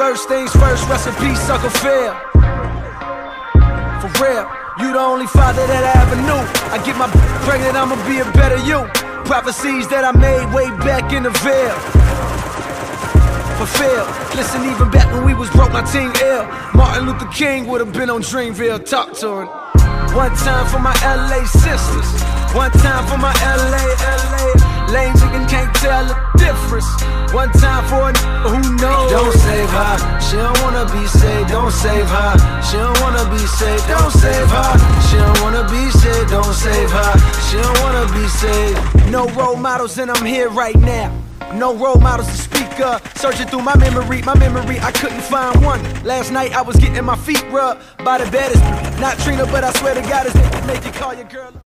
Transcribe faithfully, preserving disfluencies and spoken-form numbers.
First things first, rest in peace, Uncle Phil. For real, you the only father that I ever knew. I get my pregnant, I'ma be a better you. Prophecies that I made way back in the veil. Fulfilled. Listen, even back when we was broke, my team ill. Martin Luther King would've been on Dreamville. Talk to him. One time for my L A sisters. One time for my L A, L A lame chicken can't tell the difference. One time for a n***a who knows. Don't save her, she don't wanna be saved. Don't save her, she don't wanna be saved. Don't save her, she don't wanna be saved. Don't save her, she don't wanna be saved. No role models and I'm here right now. No role models to speak of. Searching through my memory, my memory, I couldn't find one. Last night I was getting my feet rubbed by the baddest. Not Trina, but I swear to God, it's make you call your girl.